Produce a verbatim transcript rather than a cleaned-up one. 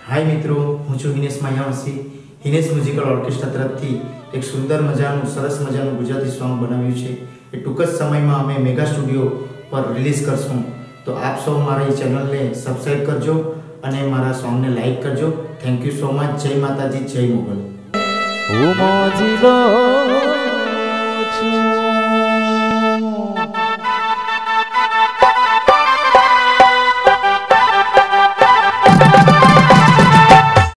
हाय मित्रों, हूँ छुं हिनेश मायावसी। हिनेश म्यूजिकल ऑर्केस्ट्रा तरफथी एक सुंदर मजानुं सरस मजानुं गुजराती सॉन्ग बनाव्युं छे। ए टूंक ज समयमां अमे मेगा स्टूडियो पर रिलीज करशुं, तो आप सौ मारी चेनल ने सब्सक्राइब करजो अने मारा सॉन्ग ने लाइक करजो। Thank you so much. जय माताजी, जय मोगल।